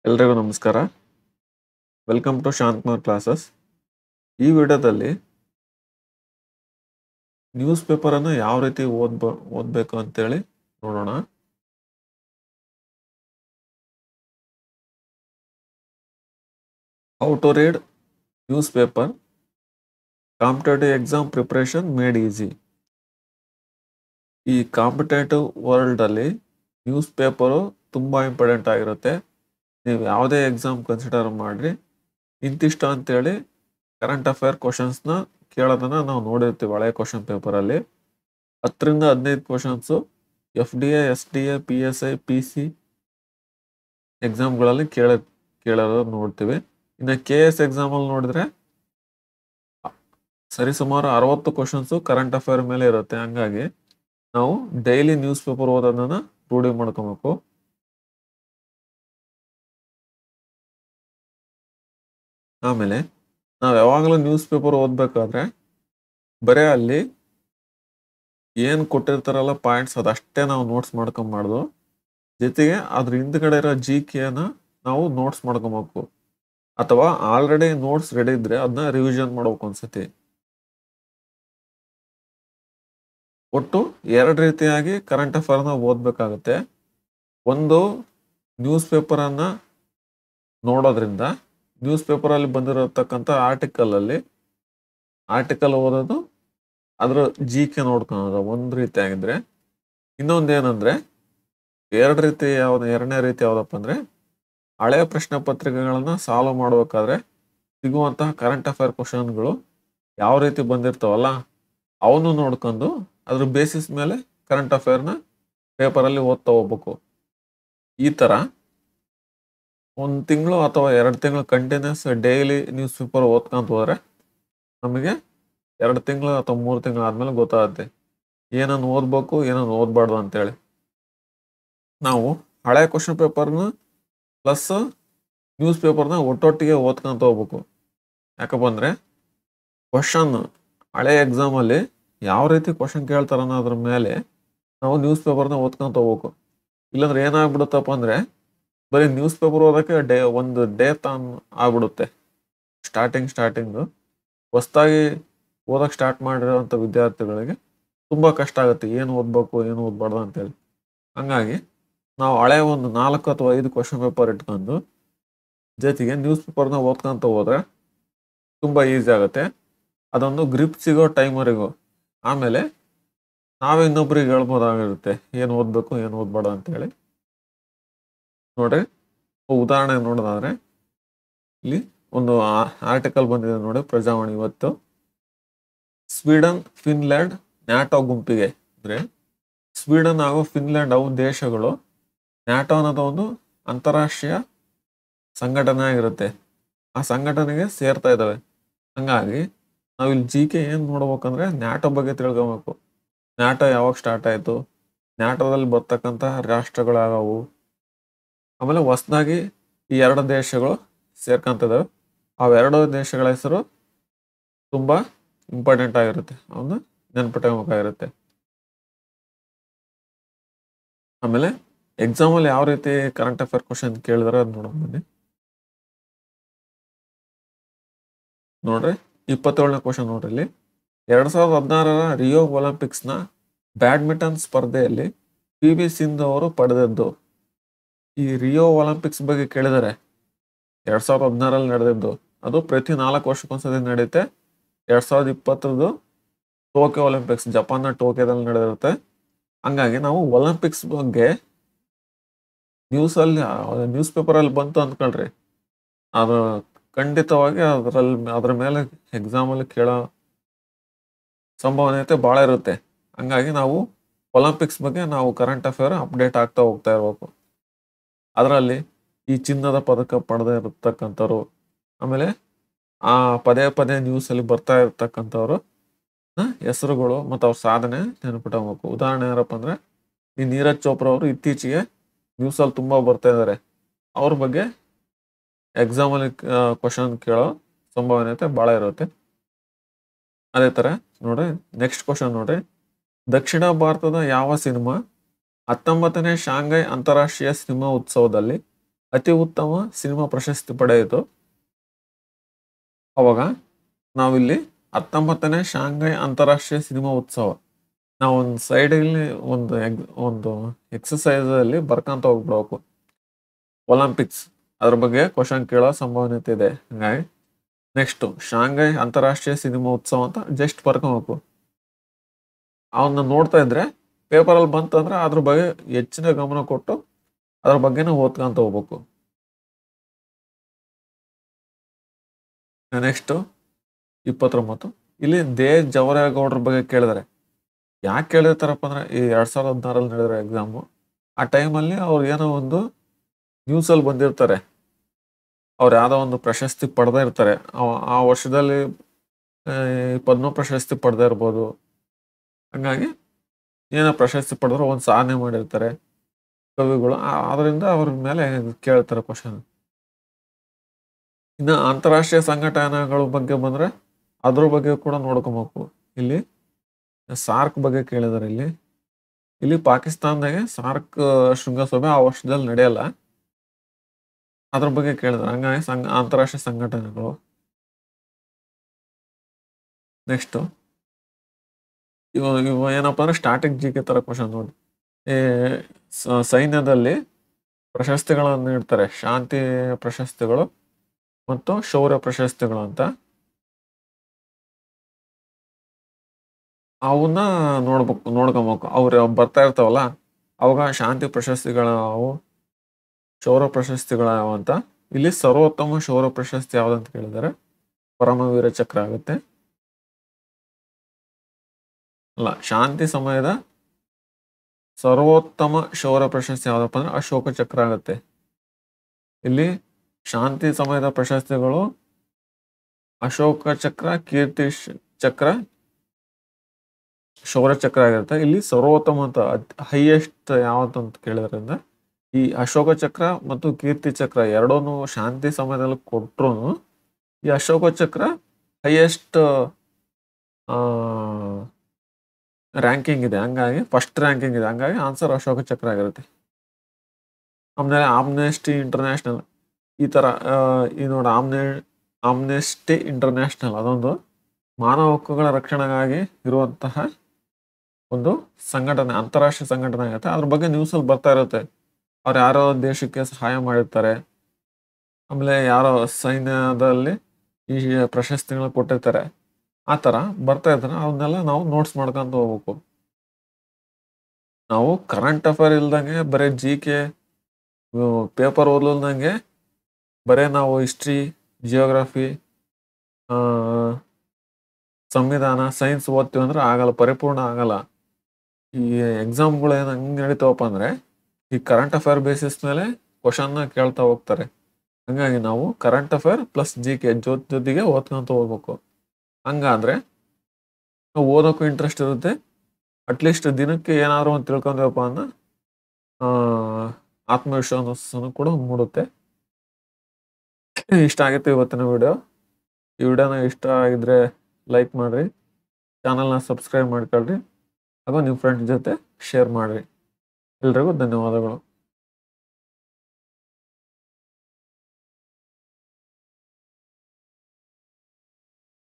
ಎಲ್ರಿಗೂ ನಮಸ್ಕಾರ. Welcome to Shantakumar classes. ಈ ವಿಡಿಯೋದಲ್ಲಿ ನ್ಯೂಸ್ ಪೇಪರನ್ನು ಯಾವ ರೀತಿ ಓದಬೇಕು ಅಂತೇಳಿ ನೋಡೋಣ. How to read newspaper, competitive exam preparation made easy. ಈ ಕಾಂಪಿಟೇಟಿವ್ ವರ್ಲ್ಡಲ್ಲಿ ನ್ಯೂಸ್ ಪೇಪರು ತುಂಬ ಇಂಪಾರ್ಟೆಂಟ್ ಆಗಿರುತ್ತೆ. ನೀವು ಯಾವುದೇ ಎಕ್ಸಾಮ್ ಕನ್ಸಿಡರ್ ಮಾಡಿರಿ, ಇಂತಿಷ್ಟು ಅಂತೇಳಿ ಕರೆಂಟ್ ಅಫೇರ್ ಕ್ವಶನ್ಸ್ನ ಕೇಳೋದನ್ನು ನಾವು ನೋಡಿರ್ತೀವಿ. ಹಳೆ ಕ್ವಶನ್ ಪೇಪರಲ್ಲಿ 10ರಿಂದ 15 questions FDA, SDA, PSI, PC ಎಕ್ಸಾಮ್ಗಳಲ್ಲಿ ಕೇಳೋದು ನೋಡ್ತೀವಿ. ಇನ್ನು KS ಎಕ್ಸಾಮಲ್ಲಿ ನೋಡಿದ್ರೆ ಸರಿಸುಮಾರು 60 ಕ್ವಶನ್ಸು ಕರೆಂಟ್ ಅಫೇರ್ ಮೇಲೆ ಇರುತ್ತೆ. ಹಂಗಾಗಿ ನಾವು ಡೈಲಿ ನ್ಯೂಸ್ ಪೇಪರ್ ಓದೋದನ್ನು ರೂಢಿ ಮಾಡ್ಕೊಬೇಕು. ಆಮೇಲೆ ನಾವು ಯಾವಾಗಲೂ ನ್ಯೂಸ್ ಪೇಪರ್ ಓದಬೇಕಾದ್ರೆ ಬರೀ ಅಲ್ಲಿ ಏನು ಕೊಟ್ಟಿರ್ತಾರಲ್ಲ ಪಾಯಿಂಟ್ಸ್, ಅದಷ್ಟೇ ನಾವು ನೋಟ್ಸ್ ಮಾಡ್ಕೊಂಬಾರ್ದು. ಜೊತೆಗೆ ಅದ್ರ ಹಿಂದ್ಗಡೆ ಇರೋ GKನ ನಾವು ನೋಟ್ಸ್ ಮಾಡ್ಕೊಬೇಕು. ಅಥವಾ ಆಲ್ರೆಡಿ ನೋಟ್ಸ್ ರೆಡಿ ಇದ್ರೆ ಅದನ್ನ ರಿವಿಷನ್ ಮಾಡ್ಬೇಕು ಅನ್ಸತಿ. ಒಟ್ಟು 2 ರೀತಿಯಾಗಿ ಕರೆಂಟ್ ಅಫೇರ್ನ ಓದಬೇಕಾಗುತ್ತೆ. ಒಂದು, ನ್ಯೂಸ್ ಪೇಪರನ್ನು ನೋಡೋದ್ರಿಂದ ನ್ಯೂಸ್ ಪೇಪರಲ್ಲಿ ಬಂದಿರತಕ್ಕಂಥ ಆರ್ಟಿಕಲ್ ಓದೋದು, ಅದರ GK ನೋಡ್ಕೊಳೋದು ಒಂದು ರೀತಿ ಆಗಿದ್ರೆ. ಇನ್ನೊಂದು ಏನಂದ್ರೆ ಎರಡನೇ ರೀತಿ ಯಾವುದಪ್ಪ ಅಂದ್ರೆ, ಹಳೆಯ ಪ್ರಶ್ನೆ ಪತ್ರಿಕೆಗಳನ್ನ ಸಾಲ್ವ್ ಮಾಡಬೇಕಾದ್ರೆ ಸಿಗುವಂತಹ ಕರೆಂಟ್ ಅಫೇರ್ ಕ್ವಶನ್ಗಳು ಯಾವ ರೀತಿ ಬಂದಿರ್ತಾವಲ್ಲ ಅವನು ನೋಡ್ಕೊಂಡು ಅದ್ರ ಬೇಸಿಸ್ ಮೇಲೆ ಕರೆಂಟ್ ಅಫೇರ್ನ ಪೇಪರಲ್ಲಿ ಓದ್ತಾ ಹೋಗ್ಬೇಕು. ಈ ಥರ 1 ತಿಂಗಳು ಅಥವಾ 2 ತಿಂಗಳು ಕಂಟಿನ್ಯೂಸ್ ಡೈಲಿ ನ್ಯೂಸ್ ಪೇಪರ್ ಓದ್ಕೊಂತ ಹೋದ್ರೆ ನಮಗೆ 2 ತಿಂಗಳು ಅಥವಾ 3 ತಿಂಗಳು ಆದ್ಮೇಲೆ ಗೊತ್ತಾಗುತ್ತೆ ಏನನ್ನು ಓದ್ಬೇಕು, ಏನನ್ನು ಓದಬಾರ್ದು ಅಂತೇಳಿ. ನಾವು ಹಳೆ ಕ್ವಶನ್ ಪೇಪರ್ನ ಪ್ಲಸ್ ನ್ಯೂಸ್ ಪೇಪರ್ನ ಒಟ್ಟೊಟ್ಟಿಗೆ ಓದ್ಕೊಂತ ಹೋಗ್ಬೇಕು. ಯಾಕಪ್ಪ ಅಂದರೆ ಕ್ವಶನ್ ಹಳೆ ಎಕ್ಸಾಮಲ್ಲಿ ಯಾವ ರೀತಿ ಕ್ವಶನ್ ಕೇಳ್ತಾರ ಅನ್ನೋದ್ರ ಮೇಲೆ ನಾವು ನ್ಯೂಸ್ ಪೇಪರ್ನ ಓದ್ಕೊಂತ ಹೋಗ್ಬೇಕು. ಇಲ್ಲಾಂದ್ರೆ ಏನಾಗ್ಬಿಡುತ್ತಪ್ಪ ಅಂದರೆ ಬರೀ ನ್ಯೂಸ್ ಪೇಪರ್ ಓದೋಕ್ಕೆ ಒಂದು ಡೇ ತಾನು ಆಗ್ಬಿಡುತ್ತೆ. ಸ್ಟಾರ್ಟಿಂಗು ಹೊಸ್ದಾಗಿ ಓದೋಕ್ಕೆ ಸ್ಟಾರ್ಟ್ ಮಾಡಿರೋಂಥ ವಿದ್ಯಾರ್ಥಿಗಳಿಗೆ ತುಂಬ ಕಷ್ಟ ಆಗುತ್ತೆ, ಏನು ಓದಬೇಕು ಏನು ಓದಬಾರ್ದು ಅಂತೇಳಿ. ಹಂಗಾಗಿ ನಾವು ಹಳೆ ಒಂದು 4 ಅಥವಾ 5 ಕ್ವಶನ್ ಪೇಪರ್ ಇಟ್ಕೊಂಡು ಜೊತೆಗೆ ನ್ಯೂಸ್ ಪೇಪರ್ನ ಓದ್ಕೊಂತ ಹೋದ್ರೆ ತುಂಬ ಈಸಿ ಆಗುತ್ತೆ. ಅದೊಂದು ಗ್ರಿಪ್ ಸಿಗೋ ಟೈಮವರೆಗೂ. ಆಮೇಲೆ ನಾವೇ ಇನ್ನೊಬ್ರಿಗೆ ಹೇಳ್ಬೋದಾಗಿರುತ್ತೆ ಏನು ಓದಬೇಕು ಏನು ಓದಬಾರ್ದು ಅಂತೇಳಿ. ನೋಡ್ರಿ, ಉದಾಹರಣೆ ನೋಡೋದಾದ್ರೆ ಇಲ್ಲಿ ಒಂದು ಆರ್ಟಿಕಲ್ ಬಂದಿದೆ ನೋಡಿ, ಪ್ರಜಾವಾಣಿ ಇವತ್ತು. ಸ್ವೀಡನ್, ಫಿನ್ಲ್ಯಾಂಡ್ ನ್ಯಾಟೋ ಗುಂಪಿಗೆ, ಅಂದರೆ ಸ್ವೀಡನ್ ಹಾಗೂ ಫಿನ್ಲ್ಯಾಂಡ್ ಅವು ದೇಶಗಳು ನ್ಯಾಟೋ ಅನ್ನೋದು ಒಂದು ಅಂತಾರಾಷ್ಟ್ರೀಯ ಸಂಘಟನೆ ಆಗಿರುತ್ತೆ. ಆ ಸಂಘಟನೆಗೆ ಸೇರ್ತಾ ಇದ್ದಾವೆ. ಹಂಗಾಗಿ ನಾವಿಲ್ಲಿ GK ಏನು ನೋಡ್ಬೇಕಂದ್ರೆ ನ್ಯಾಟೋ ಬಗ್ಗೆ ತಿಳ್ಕೊಬೇಕು. ನ್ಯಾಟೋ ಯಾವಾಗ ಸ್ಟಾರ್ಟ್ ಆಯಿತು, ನ್ಯಾಟೋದಲ್ಲಿ ಬರ್ತಕ್ಕಂಥ ರಾಷ್ಟ್ರಗಳಾಗವು, ಆಮೇಲೆ ಹೊಸದಾಗಿ ಈ 2 ದೇಶಗಳು ಸೇರ್ಕೊಂತಿದ್ದಾವೆ. ಅವೆರಡು ದೇಶಗಳ ಹೆಸರು ತುಂಬ ಇಂಪಾರ್ಟೆಂಟ್ ಆಗಿರುತ್ತೆ, ಅವನ್ನ ನೆನ್ಪಿಟ್ಕೋಬೇಕಾಗಿರುತ್ತೆ. ಆಮೇಲೆ ಎಕ್ಸಾಮಲ್ಲಿ ಯಾವ ರೀತಿ ಕರೆಂಟ್ ಅಫೇರ್ ಕ್ವಶನ್ ಕೇಳಿದಾರೆ ಅದು ನೋಡೋಣ ಬನ್ನಿ. ನೋಡ್ರಿ, 27ನೇ ಕ್ವಶನ್ ನೋಡ್ರಿ. ಇಲ್ಲಿ 2016ರ ರಿಯೋ ಒಲಿಂಪಿಕ್ಸ್ನ ಬ್ಯಾಡ್ಮಿಂಟನ್ ಸ್ಪರ್ಧೆಯಲ್ಲಿ PV ಸಿಂಧು ಅವರು ಪಡೆದದ್ದು. ಈ ರಿಯೋ ಒಲಿಂಪಿಕ್ಸ್ ಬಗ್ಗೆ ಕೇಳಿದರೆ 2016ರಲ್ಲಿ ನಡೆದಿದ್ದು. ಅದು ಪ್ರತಿ 4 ವರ್ಷಕ್ಕೊಂದ್ಸತಿ ನಡೆಯುತ್ತೆ. 2020 ಟೋಕಿಯೋ ಒಲಿಂಪಿಕ್ಸ್ ಜಪಾನ್ನ ಟೋಕಿಯೋದಲ್ಲಿ ನಡೆದಿರುತ್ತೆ. ಹಂಗಾಗಿ ನಾವು ಒಲಿಂಪಿಕ್ಸ್ ಬಗ್ಗೆ ನ್ಯೂಸ್ ಪೇಪರಲ್ಲಿ ಬಂತು ಅಂದ್ಕೊಳ್ರಿ, ಅದು ಖಂಡಿತವಾಗಿ ಅದ್ರ ಮೇಲೆ ಎಕ್ಸಾಮಲ್ಲಿ ಕೇಳೋ ಸಂಭವನೀಯತೆ ಭಾಳ ಇರುತ್ತೆ. ಹಂಗಾಗಿ ನಾವು ಒಲಿಂಪಿಕ್ಸ್ ಬಗ್ಗೆ ನಾವು ಕರೆಂಟ್ ಅಫೇರ್ ಅಪ್ಡೇಟ್ ಆಗ್ತಾ ಹೋಗ್ತಾ ಇರಬೇಕು. ಅದರಲ್ಲಿ ಈ ಚಿನ್ನದ ಪದಕ ಪಡೆದೇ ಇರತಕ್ಕಂಥವ್ರು, ಆಮೇಲೆ ಪದೇ ನ್ಯೂಸಲ್ಲಿ ಬರ್ತಾ ಇರ್ತಕ್ಕಂಥವ್ರು ಹೆಸರುಗಳು ಮತ್ತು ಅವ್ರ ಸಾಧನೆ ನೆನಪಿಟ್ಕೋಬೇಕು. ಉದಾಹರಣೆ ಯಾರಪ್ಪ ಅಂದರೆ ಈ ನೀರಜ್ ಚೋಪ್ರಾ ಅವರು ಇತ್ತೀಚೆಗೆ ನ್ಯೂಸಲ್ಲಿ ತುಂಬ ಬರ್ತಾ ಇದ್ದಾರೆ. ಅವ್ರ ಬಗ್ಗೆ ಎಕ್ಸಾಮಲ್ಲಿ ಕ್ವಶನ್ ಕೇಳೋ ಸಂಭವನೀಯತೆ ಭಾಳ ಇರುತ್ತೆ. ಅದೇ ಥರ ನೋಡ್ರಿ, ನೆಕ್ಸ್ಟ್ ಕ್ವಶನ್ ನೋಡ್ರಿ. ದಕ್ಷಿಣ ಭಾರತದ ಯಾವ ಸಿನಿಮಾ 19ನೇ ಶಾಂಘೈ ಅಂತಾರಾಷ್ಟ್ರೀಯ ಸಿನಿಮಾ ಉತ್ಸವದಲ್ಲಿ ಅತಿ ಉತ್ತಮ ಸಿನಿಮಾ ಪ್ರಶಸ್ತಿ ಪಡೆಯಿತು. ಅವಾಗ ನಾವಿಲ್ಲಿ 19ನೇ ಶಾಂಘೈ ಅಂತಾರಾಷ್ಟ್ರೀಯ ಸಿನಿಮಾ ಉತ್ಸವ ನಾವು ಒಂದು ಸೈಡಲ್ಲಿ ಒಂದು ಎಕ್ಸಸೈಸ್ ಅಲ್ಲಿ ಬರ್ಕಂತ ಹೋಗ್ಬಿಡ್ಬೇಕು. ಒಲಿಂಪಿಕ್ಸ್ ಅದ್ರ ಬಗ್ಗೆ ಕ್ವಶನ್ ಕೇಳೋ ಸಂಭವನೀಯತೆ ಇದೆ. ಹಂಗಾಗಿ ನೆಕ್ಸ್ಟ್ ಶಾಂಘೈ ಅಂತಾರಾಷ್ಟ್ರೀಯ ಸಿನಿಮಾ ಉತ್ಸವ ಅಂತ ಜಸ್ಟ್ ಬರ್ಕೊಬೇಕು. ಅವನ್ನ ನೋಡ್ತಾ ಇದ್ರೆ ಪೇಪರಲ್ಲಿ ಬಂತಂದ್ರೆ ಅದ್ರ ಬಗ್ಗೆ ಹೆಚ್ಚಿನ ಗಮನ ಕೊಟ್ಟು ಅದ್ರ ಬಗ್ಗೆನೇ ಓದ್ಕೊಂತ ಹೋಗ್ಬೇಕು. ನೆಕ್ಸ್ಟ್ 29 ಇಲ್ಲಿ ಜವರೇಗೌಡರ ಬಗ್ಗೆ ಕೇಳಿದಾರೆ. ಯಾಕೆ ಕೇಳಿರ್ತಾರಪ್ಪ ಅಂದ್ರೆ ಈ 2016 ನಡೆದಿರೋ ಎಕ್ಸಾಮು. ಆ ಟೈಮಲ್ಲಿ ಅವ್ರು ಏನೋ ಒಂದು ನ್ಯೂಸಲ್ಲಿ ಬಂದಿರ್ತಾರೆ, ಅವ್ರು ಯಾವುದೋ ಒಂದು ಪ್ರಶಸ್ತಿ ಪಡೆದೇ ಇರ್ತಾರೆ. ಆ ವರ್ಷದಲ್ಲಿ ಪದ್ಮ ಪ್ರಶಸ್ತಿ ಪಡೆದೇ ಇರ್ಬೋದು. ಹಂಗಾಗಿ ಏನೋ ಪ್ರಶಸ್ತಿ ಪಡೆದ್ರು ಒಂದು ಸಾಧನೆ ಮಾಡಿರ್ತಾರೆ ಕವಿಗಳು. ಅದರಿಂದ ಅವ್ರ ಮೇಲೆ ಕೇಳ್ತಾರೆ ಕ್ವಶನ್. ಇನ್ನು ಅಂತಾರಾಷ್ಟ್ರೀಯ ಸಂಘಟನೆಗಳ ಬಗ್ಗೆ ಬಂದ್ರೆ ಅದ್ರ ಬಗ್ಗೆ ಕೂಡ ನೋಡ್ಕೊಬೇಕು. ಇಲ್ಲಿ ಸಾರ್ಕ್ ಬಗ್ಗೆ ಕೇಳಿದಾರೆ. ಇಲ್ಲಿ ಪಾಕಿಸ್ತಾನದಾಗೆ ಸಾರ್ಕ್ ಶೃಂಗಸಭೆ ಆ ವರ್ಷದಲ್ಲಿ ನಡೆಯಲ್ಲ, ಅದ್ರ ಬಗ್ಗೆ ಕೇಳಿದಾರೆ. ಹಂಗಾಗಿ ಅಂತಾರಾಷ್ಟ್ರೀಯ ಸಂಘಟನೆಗಳು. ನೆಕ್ಸ್ಟ್ ಇವ ಏನಪ್ಪ ಅಂದ್ರೆ ಸ್ಟಾಟಿಕ್ ಜಿಕೆ ತರ ಕ್ವಶನ್ ನೋಡಿ. ಸೈನ್ಯದಲ್ಲಿ ಪ್ರಶಸ್ತಿಗಳನ್ನು ನೀಡ್ತಾರೆ, ಶಾಂತಿ ಪ್ರಶಸ್ತಿಗಳು ಮತ್ತು ಶೌರ್ಯ ಪ್ರಶಸ್ತಿಗಳು ಅಂತ. ಅವನ್ನ ನೋಡ್ಕೊಬೇಕು. ಅವ್ರು ಬರ್ತಾ ಇರ್ತಾವಲ್ಲ ಅವಾಗ ಶಾಂತಿ ಪ್ರಶಸ್ತಿಗಳಾವು, ಶೌರ್ಯ ಪ್ರಶಸ್ತಿಗಳಾವು ಅಂತ. ಇಲ್ಲಿ ಸರ್ವೋತ್ತಮ ಶೌರ್ಯ ಪ್ರಶಸ್ತಿ ಯಾವ್ದಂತ ಕೇಳಿದರೆ ಪರಮವೀರ ಚಕ್ರ ಆಗುತ್ತೆ. ಅಲ್ಲ, ಶಾಂತಿ ಸಮಯದ ಸರ್ವೋತ್ತಮ ಶೌರ್ಯ ಪ್ರಶಸ್ತಿ ಯಾವ್ದಪ್ಪ ಅಂದ್ರೆ ಅಶೋಕ ಚಕ್ರ ಆಗುತ್ತೆ. ಇಲ್ಲಿ ಶಾಂತಿ ಸಮಯದ ಪ್ರಶಸ್ತಿಗಳು ಅಶೋಕ ಚಕ್ರ, ಕೀರ್ತಿ ಚಕ್ರ, ಶೌರ್ಯ ಚಕ್ರ ಆಗಿರುತ್ತೆ. ಇಲ್ಲಿ ಸರ್ವೋತ್ತಮ ಅಂತ ಹೈಯೆಸ್ಟ್ ಯಾವ್ದಂತ ಕೇಳಿದ್ರಿಂದ ಈ ಅಶೋಕ ಚಕ್ರ ಮತ್ತು ಕೀರ್ತಿ ಚಕ್ರ ಎರಡೂ ಶಾಂತಿ ಸಮಯದಲ್ಲಿ ಕೊಟ್ರು ಈ ಅಶೋಕ ಚಕ್ರ ಹೈಯೆಸ್ಟ್ ರ್ಯಾಂಕಿಂಗ್ ಇದೆ. ಹಂಗಾಗಿ ಫಸ್ಟ್ ರ್ಯಾಂಕಿಂಗ್ ಇದೆ. ಹಂಗಾಗಿ ಆನ್ಸರ್ ಅಶೋಕ ಚಕ್ರ ಆಗಿರುತ್ತೆ. ಆಮೇಲೆ ಆಮ್ನೆಸ್ಟಿ ಇಂಟರ್ನ್ಯಾಷನಲ್ ಈ ತರ ಈ ನೋಡಿ ಆಮ್ನೆಸ್ಟಿ ಇಂಟರ್ನ್ಯಾಷನಲ್ ಅದೊಂದು ಮಾನವ ಹಕ್ಕುಗಳ ರಕ್ಷಣೆಗಾಗಿ ಇರುವಂತಹ ಒಂದು ಸಂಘಟನೆ, ಅಂತಾರಾಷ್ಟ್ರೀಯ ಸಂಘಟನೆ ಆಗುತ್ತೆ. ಅದ್ರ ಬಗ್ಗೆ ನ್ಯೂಸಲ್ಲಿ ಬರ್ತಾ ಇರುತ್ತೆ. ಅವ್ರು ಯಾರೋ ದೇಶಕ್ಕೆ ಸಹಾಯ ಮಾಡಿರ್ತಾರೆ, ಆಮೇಲೆ ಯಾರೋ ಸೈನ್ಯದಲ್ಲಿ ಈ ಪ್ರಶಸ್ತಿಗಳನ್ನ ಕೊಟ್ಟಿರ್ತಾರೆ. ಆ ಥರ ಬರ್ತಾ ಇರ್ತಾರೆ. ಅವನ್ನೆಲ್ಲ ನಾವು ನೋಟ್ಸ್ ಮಾಡ್ಕೊಂತ ಹೋಗ್ಬೇಕು. ನಾವು ಕರೆಂಟ್ ಅಫೇರ್ ಇಲ್ದಂಗೆ ಬರೀ GK ಪೇಪರ್ ಓದ್ಲಂಗೆ ಬರೀ ನಾವು ಹಿಸ್ಟ್ರಿ, ಜಿಯೋಗ್ರಫಿ, ಸಂವಿಧಾನ, ಸೈನ್ಸ್ ಓದ್ತೀವಿ ಅಂದ್ರೆ ಆಗಲ್ಲ, ಪರಿಪೂರ್ಣ ಆಗಲ್ಲ. ಈ ಎಕ್ಸಾಮ್ಗಳು ಏನು ಹಂಗೆ ನಡೀತಾವಪ್ಪ ಅಂದ್ರೆ ಈ ಕರೆಂಟ್ ಅಫೇರ್ ಬೇಸಿಸ್ ಮೇಲೆ ಕ್ವಶನ್ನ ಕೇಳ್ತಾ ಹೋಗ್ತಾರೆ. ಹಂಗಾಗಿ ನಾವು ಕರೆಂಟ್ ಅಫೇರ್ ಪ್ಲಸ್ GK ಜೊತೆಗೆ ಓದ್ಕೊಂತ ಹೋಗ್ಬೇಕು. ಹಂಗಾದ್ರೆ ನಾವು ಓದೋಕ್ಕೂ ಇಂಟ್ರೆಸ್ಟ್ ಇರುತ್ತೆ. ಅಟ್ಲೀಸ್ಟ್ ದಿನಕ್ಕೆ ಏನಾದ್ರು ಒಂದು ತಿಳ್ಕೊಂಡೇವಪ್ಪ ಅನ್ನೋ ಆತ್ಮವಿಶ್ವಾಸನೂ ಕೂಡ ಮೂಡುತ್ತೆ. ಇಷ್ಟ ಆಗಿತ್ತು ಇವತ್ತಿನ ವಿಡಿಯೋ. ಈ ವಿಡಿಯೋನ ಇಷ್ಟ ಆಗಿದ್ರೆ ಲೈಕ್ ಮಾಡಿರಿ, ಚಾನಲ್ನ ಸಬ್ಸ್ಕ್ರೈಬ್ ಮಾಡ್ಕೊಳ್ರಿ, ಹಾಗೂ ನಿಮ್ಮ ಫ್ರೆಂಡ್ಸ್ ಜೊತೆ ಶೇರ್ ಮಾಡಿರಿ. ಎಲ್ರಿಗೂ ಧನ್ಯವಾದಗಳು.